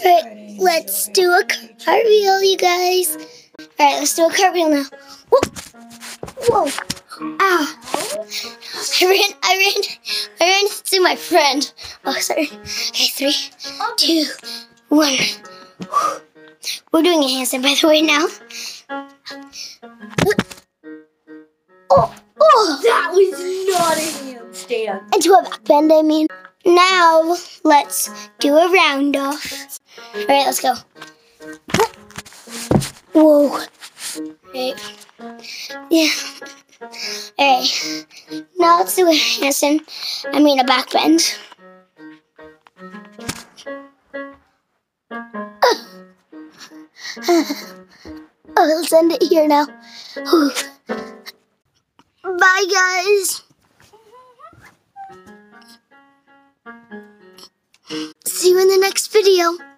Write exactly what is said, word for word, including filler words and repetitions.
Alright, let's do a cartwheel, you guys. Alright, let's do a cartwheel now. Whoa! Whoa! Ah! I ran, I ran, I ran into my friend. Oh, sorry. Okay, three, two, one. We're doing a handstand, by the way, now. Oh, oh! That was not a handstand. Into a back bend, I mean. Now, let's do a round off. All right, let's go. Whoa. Right. Yeah. All right. Now let's do a handstand. I mean a back bend. Oh, let's end it here now. Bye, guys. See you in the next video.